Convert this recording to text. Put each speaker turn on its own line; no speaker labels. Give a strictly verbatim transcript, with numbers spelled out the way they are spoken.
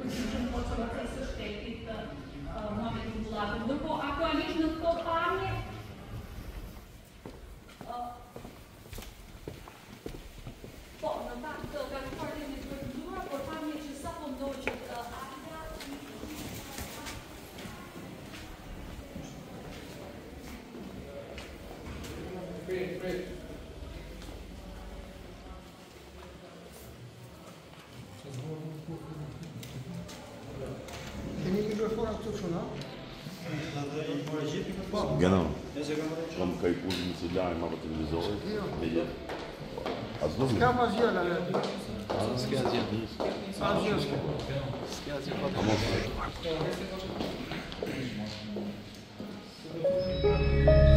Komisionin të Shtetit muhamet mbyllura. Ndërkohë aktualisht në këto pamje po, në fakt të gazetuar të një të mbyllura, por pamje që sapo ndoqët akta Prit, prit.
Keni mikrofona këtu çuna?
Genau. Kam kaj punë si lajm apo televizorit. Jo. Asnjë.
S'ka asgjë la.
S'ka asgjë.
Asgjë s'ka.
S'ka asgjë.